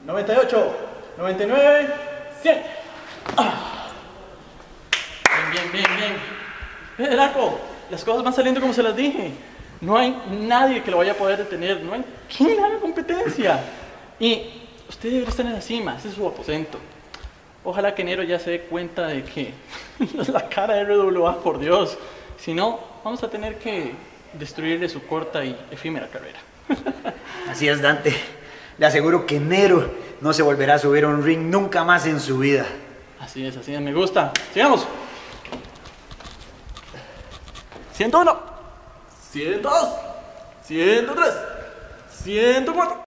98, 99, 100. Bien, bien, bien, bien. Draco, las cosas van saliendo como se las dije. No hay nadie que lo vaya a poder detener. No hay quien le haga competencia. Y usted debería estar en la cima. Ese es su aposento. Ojalá que Nero ya se dé cuenta de que la cara de RWA, por Dios. Si no, vamos a tener que destruirle su corta y efímera carrera. Así es, Dante. Le aseguro que Nero no se volverá a subir a un ring nunca más en su vida. Así es, me gusta. Sigamos. 101, 102, 103, 104.